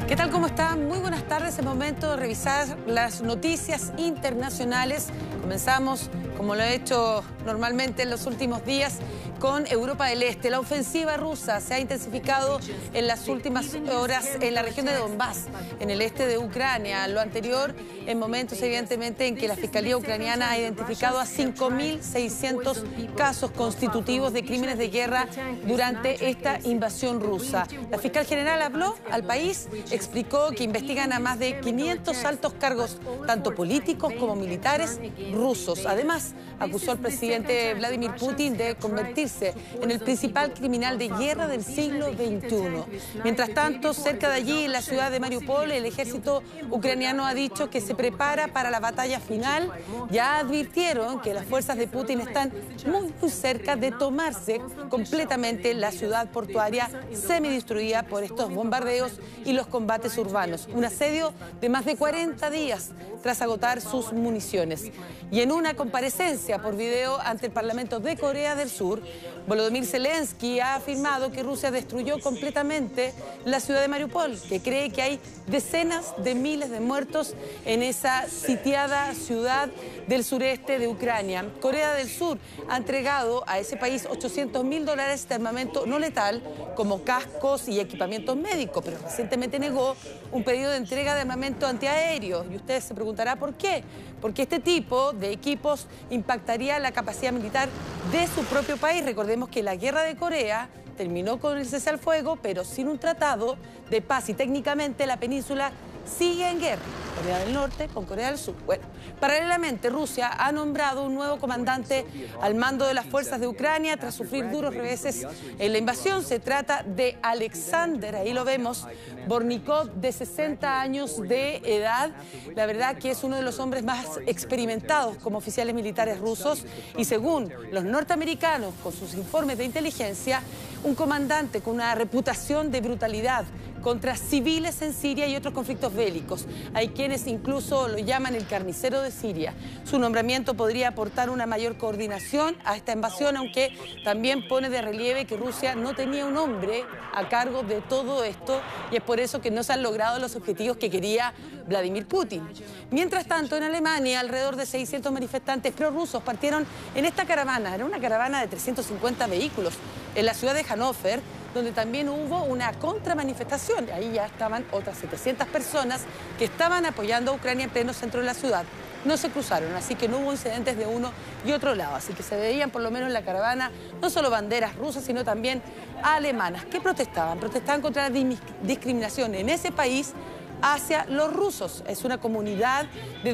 ¿Qué tal? ¿Cómo están? Muy buenas tardes. Es momento de revisar las noticias internacionales. Comenzamos, como lo he hecho normalmente en los últimos días, con Europa del Este. La ofensiva rusa se ha intensificado en las últimas horas en la región de Donbass, en el este de Ucrania. Lo anterior en momentos, evidentemente, en que la Fiscalía ucraniana ha identificado a 5.600 casos constitutivos de crímenes de guerra durante esta invasión rusa. La fiscal general habló al país, explicó que investigan a más de 500 altos cargos, tanto políticos como militares rusos. Además, acusó al presidente Vladimir Putin de convertirse en el principal criminal de guerra del siglo XXI. Mientras tanto, cerca de allí, en la ciudad de Mariupol, el ejército ucraniano ha dicho que se prepara para la batalla final. Ya advirtieron que las fuerzas de Putin están muy cerca de tomarse completamente la ciudad portuaria semidestruida por estos bombardeos y los combates urbanos. Un asedio de más de 40 días tras agotar sus municiones. Y en una comparecencia por video ante el Parlamento de Corea del Sur, Volodymyr Zelensky ha afirmado que Rusia destruyó completamente la ciudad de Mariupol, que cree que hay decenas de miles de muertos en esa sitiada ciudad del sureste de Ucrania. Corea del Sur ha entregado a ese país $800.000 de armamento no letal, como cascos y equipamientos médicos, pero recientemente negó un pedido de entrega de armamento antiaéreo. Y ustedes se preguntarán por qué. Porque este tipo de equipos impactaría la capacidad militar de su propio país. Recordemos que la guerra de Corea terminó con el cese al fuego, pero sin un tratado de paz, y técnicamente la península sigue en guerra, Corea del Norte con Corea del Sur. Bueno, paralelamente Rusia ha nombrado un nuevo comandante al mando de las fuerzas de Ucrania tras sufrir duros reveses en la invasión. Se trata de Alexander, ahí lo vemos, Bornikov, de 60 años de edad. La verdad que es uno de los hombres más experimentados como oficiales militares rusos, y según los norteamericanos, con sus informes de inteligencia, un comandante con una reputación de brutalidad contra civiles en Siria y otros conflictos bélicos. Hay quienes incluso lo llaman el carnicero de Siria. Su nombramiento podría aportar una mayor coordinación a esta invasión, aunque también pone de relieve que Rusia no tenía un hombre a cargo de todo esto, y es por eso que no se han logrado los objetivos que quería Vladimir Putin. Mientras tanto, en Alemania, alrededor de 600 manifestantes prorrusos partieron en esta caravana. Era una caravana de 350 vehículos en la ciudad de Hannover, donde también hubo una contramanifestación. Ahí ya estaban otras 700 personas que estaban apoyando a Ucrania en pleno centro de la ciudad. No se cruzaron, así que no hubo incidentes de uno y otro lado. Así que se veían, por lo menos en la caravana, no solo banderas rusas, sino también alemanas. ¿Qué protestaban? Protestaban contra la discriminación en ese país hacia los rusos. Es una comunidad de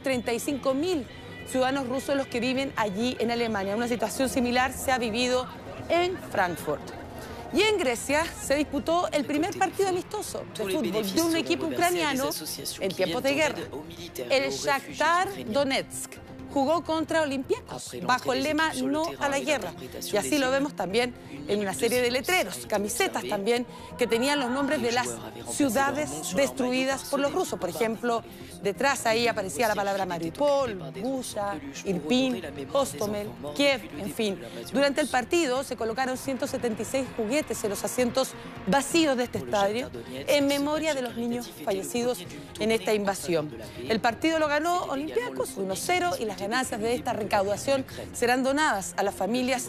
235.000 ciudadanos rusos los que viven allí en Alemania. Una situación similar se ha vivido en Frankfurt. Y en Grecia se disputó el primer partido amistoso de fútbol de un equipo ucraniano en tiempos de guerra. El Shakhtar Donetsk jugó contra Olympiacos bajo el lema "No a la guerra". Y así lo vemos también en una serie de letreros, camisetas también, que tenían los nombres de las ciudades destruidas por los rusos. Por ejemplo, detrás ahí aparecía la palabra Mariupol, Bucha, Irpin, Hostomel, Kiev, en fin. Durante el partido se colocaron 176 juguetes en los asientos vacíos de este estadio en memoria de los niños fallecidos en esta invasión. El partido lo ganó Olympiacos 1-0, y las ganancias de esta recaudación serán donadas a las familias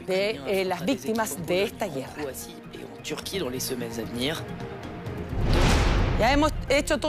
de las víctimas de esta guerra. Ya hemos hecho todo